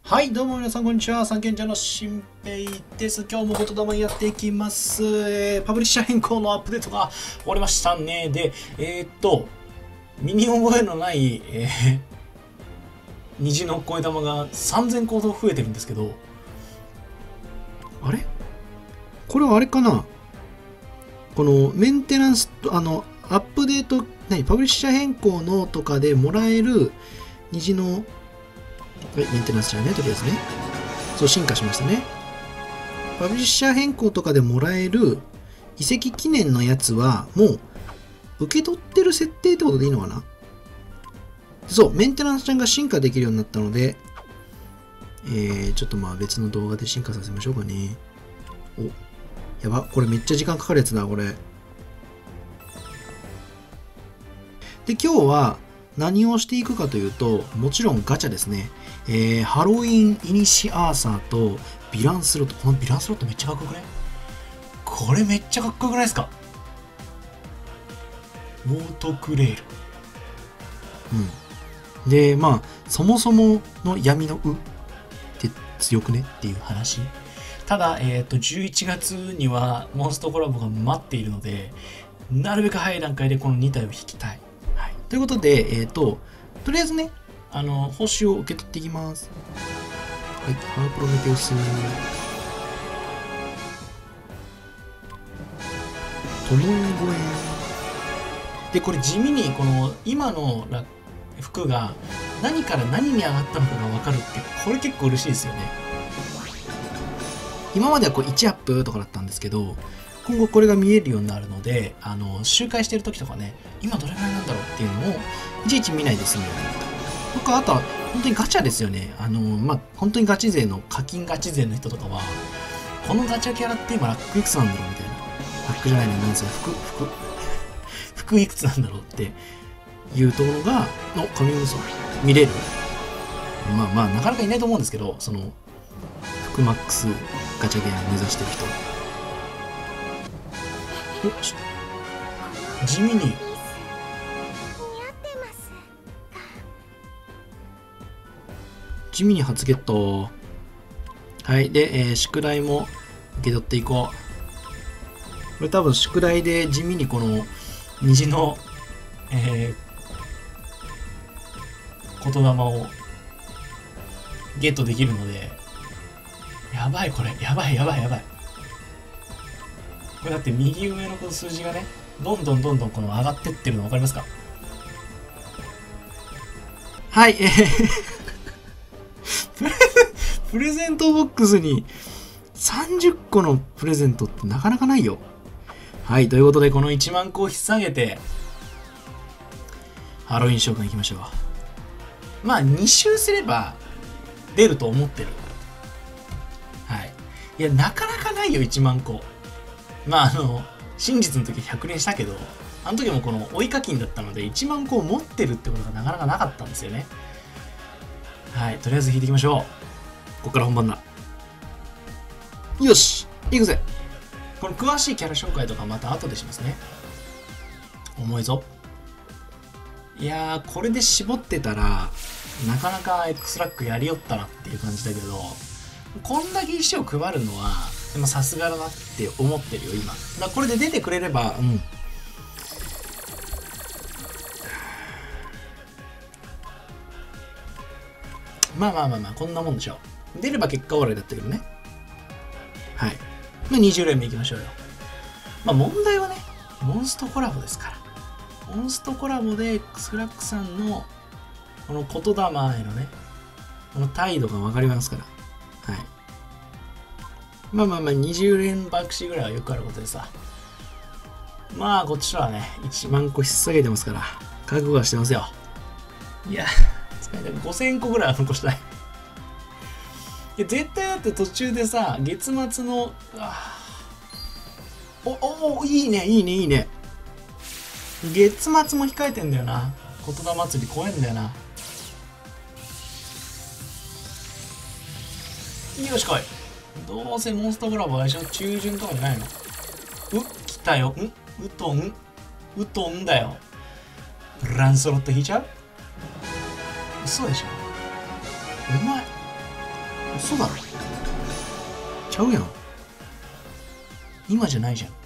はい、どうも皆さんこんにちは。三軒茶の新平です。今日も言霊やっていきます。パブリッシャー変更のアップデートが終わりましたね。で、身に覚えのない、虹の声玉が3000個ほど増えてるんですけど、あれこれはあれかな、このメンテナンス、アップデート、パブリッシャー変更のとかでもらえる虹の、メンテナンスじゃね、とりあえずね。そう、進化しましたね。パブリッシャー変更とかでもらえる遺跡記念のやつは、もう、受け取ってる設定ってことでいいのかな。そう、メンテナンスちゃんが進化できるようになったので、ちょっとまあ別の動画で進化させましょうかね。お、やば、これめっちゃ時間かかるやつだ、これ。で、今日は何をしていくかというと、もちろんガチャですね。ハロウィンイニシアーサーとヴィランスロット。このヴィランスロットめっちゃかっこよくない？これめっちゃかっこよくないですか？ウォートクレール。うん。で、まあ、そもそもの闇のうって強くねっていう話。ただ、11月にはモンストコラボが待っているので、なるべく早い段階でこの2体を引きたい。はい。ということで、とりあえずね、報酬を受け取っていきます。はい、ハープロメテウス。ともえ声。で、これ地味に、この、今の服が何から何に上がったのかが分かるって、これ結構嬉しいですよね。今まではこう1アップとかだったんですけど、今後これが見えるようになるので、周回してる時とかね、今どれぐらいなんだろうっていうのを、いちいち見ないで済むようになった。とか、あとは、本当にガチャですよね。まあ、本当にガチ勢の、課金ガチ勢の人とかは、このガチャキャラって今ラックいくつなんだろうみたいな。ラックじゃないの、なんですよ。服いくつなんだろうっていうところが、神無双見れる。まあまあ、なかなかいないと思うんですけど、その、服マックスガチャゲーム目指してる人。地味に。地味に初ゲット。はい。で、宿題も受け取っていこう。これ多分宿題で地味にこの虹の、言霊をゲットできるので、やばいこれ。やばい。これだって右上のこの数字がね、どんどんこの上がってってるの分かりますか？はい、プレゼントボックスに30個のプレゼントってなかなかないよ。はい、ということでこの1万個を引っ提げて、ハロウィン召喚行きましょう。まあ2周すれば出ると思ってる。はい。いや、なかなかないよ、1万個。まあ真実の時100連したけど、あの時もこの追い課金だったので1万個を持ってるってことがなかなかなかったんですよね。はい、とりあえず引いていきましょう。ここから本番だ。よし、行くぜ。この詳しいキャラ紹介とかまた後でしますね。重いぞ。いやー、これで絞ってたらなかなか X ラックやりよったなっていう感じだけど、こんだけ石を配るのはでもさすがだなって思ってるよ今。だからこれで出てくれれば、まあこんなもんでしょう。出れば結果オーライだったけどね。はい。まあ、20連目いきましょうよ。まあ問題はね、モンストコラボですから。モンストコラボでスクラックさんのこの言霊へのね、この態度が分かりますから。はい。まあ20連爆死ぐらいはよくあることでさ。まあこっちとはね、1万個引っ提げてますから、覚悟はしてますよ。いや、使いたい。5000個ぐらいは残したい。いや、絶対だって途中でさ、月末の、いいね。月末も控えてんだよな。言霊祭り怖いんだよな。よし来い。どうせモンストコラボは中旬とかじゃないの？来たよ。ウトンだよ。ランスロット引いちゃう？嘘でしょ。うまい。 嘘だろ。ちゃうやん。今じゃないじゃん。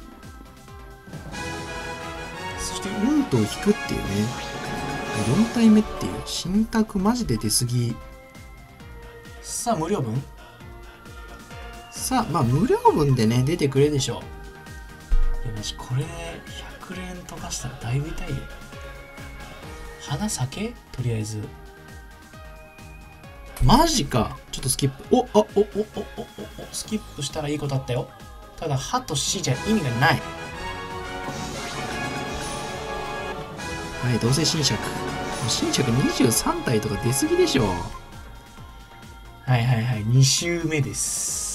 そしてうんとを引くっていうね、4体目っていう新宅マジで出過ぎ。さあ無料分、さあまあ無料分でね出てくれでしょう。いやマジこれで100連とかしたらだいぶ痛いよ。花咲けとりあえず。マジか。ちょっとスキップ。スキップしたらいいことあったよ。ただ歯と死じゃ意味がない。はい、どうせ新尺23体とか出過ぎでしょ。はいはいはい、2周目です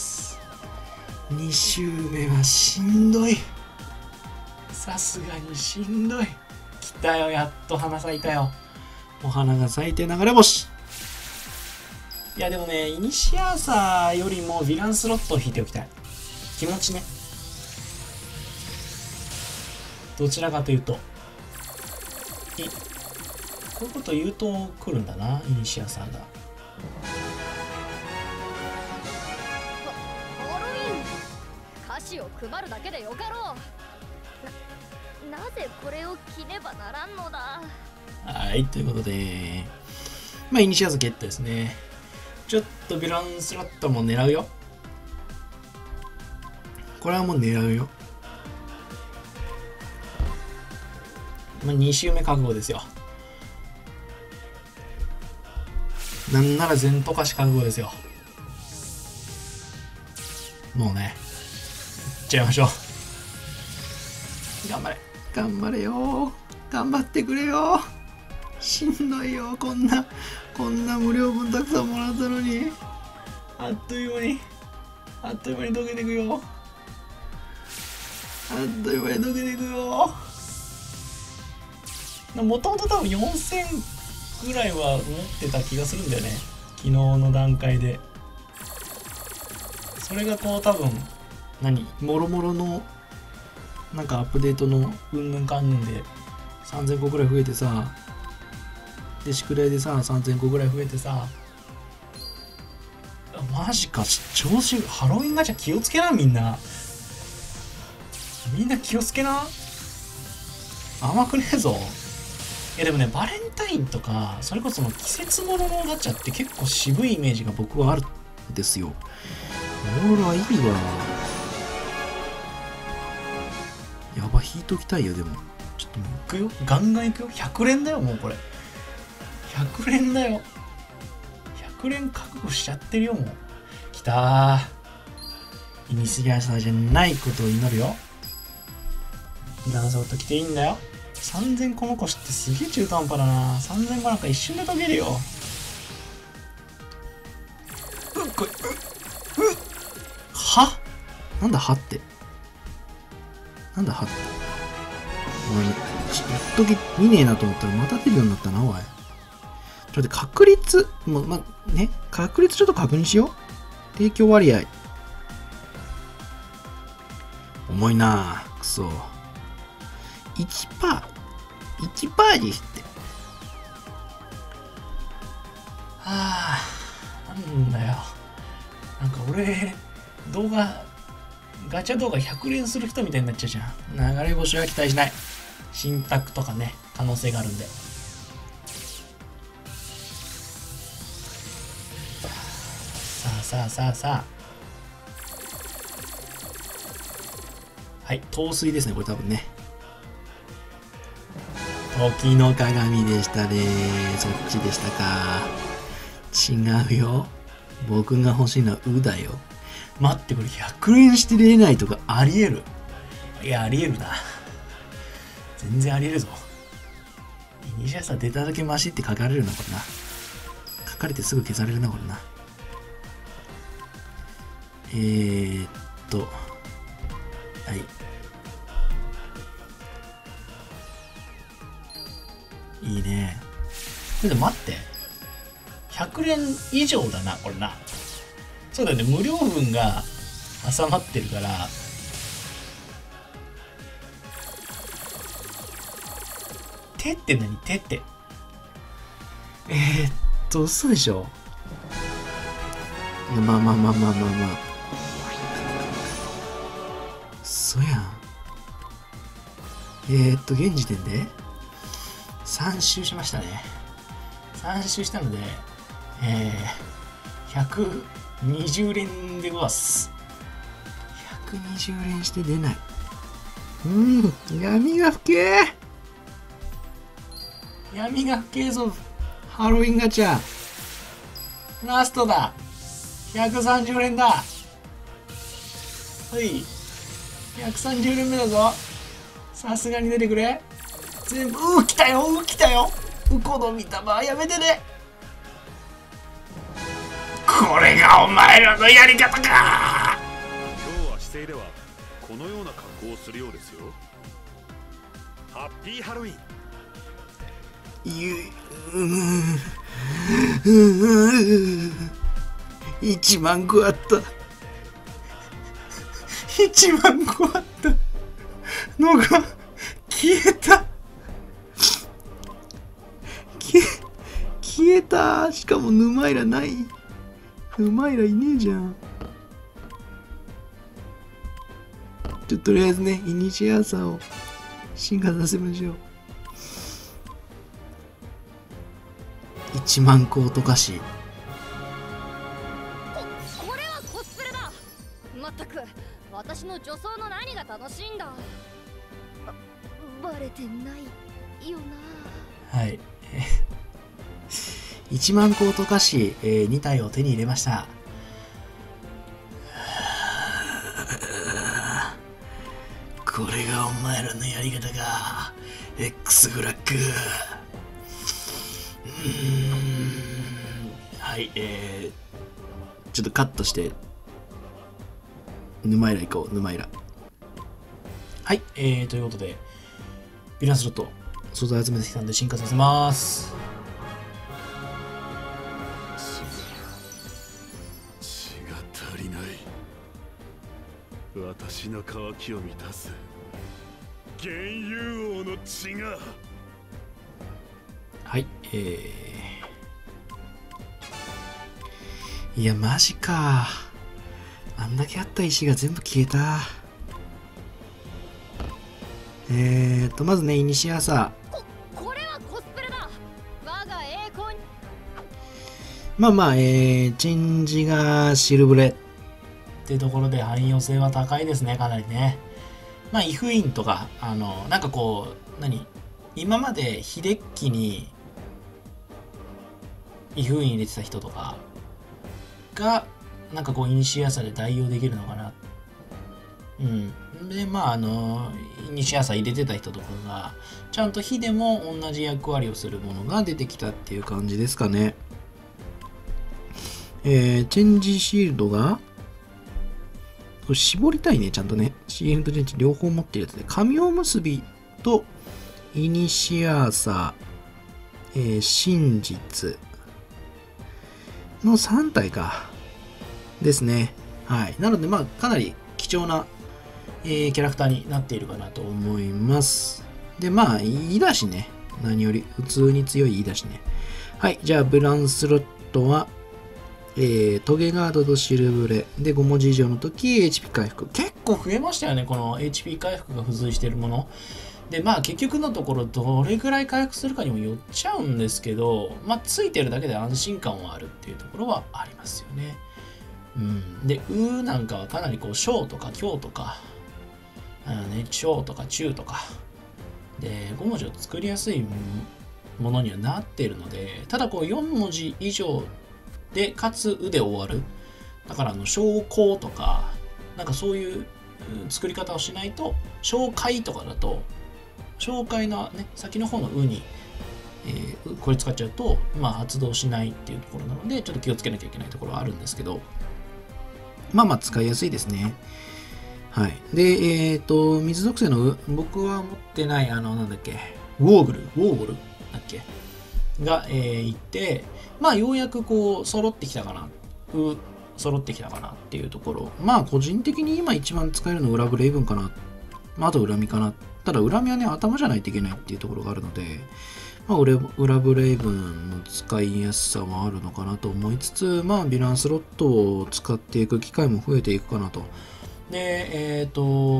。2周目はしんどい。さすがにしんどい。来たよ、やっと花咲いたよ。お花が咲いて流れ星。いやでもね、イニシアーサーよりもヴィランスロットを引いておきたい。気持ちね。どちらかというとこういうこと言うと来るんだな、イニシアサーが。 ハロウィン歌詞を配るだけでよかろう。なぜこれを着ねばならんのだ。 はい、ということでまあイニシアサーゲットですね。ちょっとヴィランスロットも狙うよ。これはもう狙うよ。まあ、2周目覚悟ですよ。なんなら全渡嘉し覚悟ですよ。もうね、いっちゃいましょう。頑張れ。頑張れよ。頑張ってくれよ。しんどいよ。こんな無料分たくさんもらったのに。あっという間に溶けてくよ。あっという間に溶けてくよ。もともと多分4000ぐらいは持ってた気がするんだよね、昨日の段階で。それがこう多分もろもろのなんかアップデートのうんぬんかんぬんで3000個ぐらい増えてさ、でシクレイでさ3000個ぐらい増えてさ、マジか。調子ハロウィンガチャ気をつけな。みんな気をつけな。甘くねえぞ。いやでもね、バレンタインとかそれこその季節物のガチャって結構渋いイメージが僕はあるんですよ。オーロラいいわ。やば、引いときたいよ。でもちょっともう行くよ、ガンガン行くよ。100連だよ、もうこれ100連だよ。100連覚悟しちゃってるよ。もうきたー。イニシアサーじゃないことを祈るよ。ダンスロット来ていいんだよ。3000個残しってすげえ中途半端だな。3000個なんか一瞬で溶けるよ。は？なんだはって。なんだはって。お前、一時見ねえなと思ったらまた出るようになったな、おい。ちょっと待って、確率、もう、確率ちょっと確認しよう。提供割合。重いなぁ、くそ。1%。1%にして。はぁ、なんだよ。なんか俺、ガチャ動画100連する人みたいになっちゃうじゃん。流れ星は期待しない。新宅とかね、可能性があるんで。さあ。はい、陶水ですね、これ多分ね。時の鏡でしたね。そっちでしたか。違うよ。僕が欲しいのはうだよ。待って、これ100円して出ないとかありえる。いや、ありえるな。全然ありえるぞ。イニシアサー出ただけマシって書かれるな、これな。書かれてすぐ消されるな、これな。はい。いいね。でも待って。100連以上だな、これな。そうだよね、無料分が挟まってるから。手って何？手って。嘘でしょ。 まあまあまあまあまあまあ。そやん。現時点で3周しましたね。3周したので、120連でござす。120連して出ない。闇が吹けー。闇が吹けーぞ。ハロウィンガチャ。ラストだ。130連だ。はい。130連目だぞ。さすがに出てくれ。全部、来たよ、来たよ。この見たまやめてね。これがお前らのやり方か。今日は姿勢ではこのような格好をするようですよ。ハッピーハロウィン。 1万個あった。1万個あったのが消えた。消えた。しかも沼イラない。沼イラいねえじゃん。とりあえずね、イニシアーサーを進化させましょう。1万個落とかし。 これはコスプレだ。まったく私の女装の何が楽しいんだ。バレてないよな。 はい。1万個落とかし、2体を手に入れました。これがお前らのやり方か。X フラッグ。はい、ちょっとカットして、沼イラ行こう、沼イラ。はい、ということで、ヴィランスロット、素材集めてきたんで進化させます。 血が足りない。私の渇きを満たす幻遊王の血が。 はい、いや、マジか。あんだけあった石が全部消えた。まずね、イニシアサー。これはコスプレだ。我が栄光に。 まあまあ、チェンジがシルブレっていうところで汎用性は高いですね、かなりね。まあ、イフインとか、なんかこう、今までヒデッキにイフイン入れてた人とかが、なんかこう、イニシアサで代用できるのかな。で、まあ、イニシアサ入れてた人とかが、ちゃんと火でも同じ役割をするものが出てきたっていう感じですかね。チェンジシールドが、これ絞りたいね、ちゃんとね。CM とチェンジ両方持ってるやつで、神おむすびとイニシアーサー、真実の3体か。ですね。はい。なので、まあ、かなり貴重な、キャラクターになっているかなと思います。で、まあ、いいだしね。何より、普通に強いいいだしね。はい。じゃあ、ブランスロットは、トゲガードとシルブレで5文字以上の時 HP 回復。結構増えましたよね、この HP 回復が付随しているもの。で、まあ結局のところどれぐらい回復するかにもよっちゃうんですけど、まあついてるだけで安心感はあるっていうところはありますよね。で、なんかはかなりこう、小とか強とか、小とか中とか、で、5文字を作りやすいものにはなっているので、ただこう4文字以上で、かつ、で終わる。だから、昇降とか、なんかそういう作り方をしないと、紹介とかだと、紹介のね、先の方のに、これ使っちゃうと、まあ、発動しないっていうところなので、ちょっと気をつけなきゃいけないところはあるんですけど、まあまあ、使いやすいですね。はい。で、水属性の、僕は持ってない、なんだっけ、ウォーグルだっけが、いて、まあようやくこう揃ってきたかなっていうところ。まあ個人的に今一番使えるのは裏ブレイブンかな。まああと恨みかな。ただ恨みはね、頭じゃないといけないっていうところがあるので、 まあ、裏ブレイブンの使いやすさもあるのかなと思いつつ、まあ、ヴィランスロットを使っていく機会も増えていくかなと。で、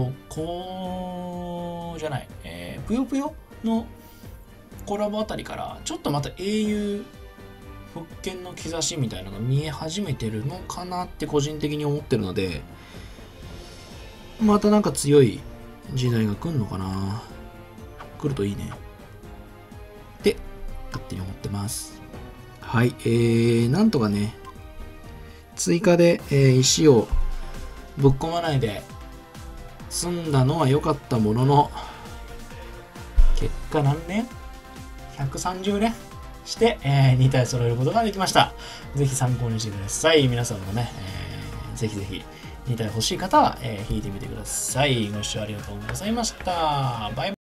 ぷよぷよのコラボあたりから、ちょっとまた英雄復権の兆しみたいなのが見え始めてるのかなって個人的に思ってるので、またなんか強い時代が来るのかな。来るといいね。って勝手に思ってます。はい、なんとかね、追加で、石をぶっ込まないで済んだのは良かったものの、結果何年 ?130 年して、2体揃えることができました。ぜひ参考にしてください。皆さんもね、ぜひぜひ2体欲しい方は、引いてみてください。ご視聴ありがとうございました。バイバイ。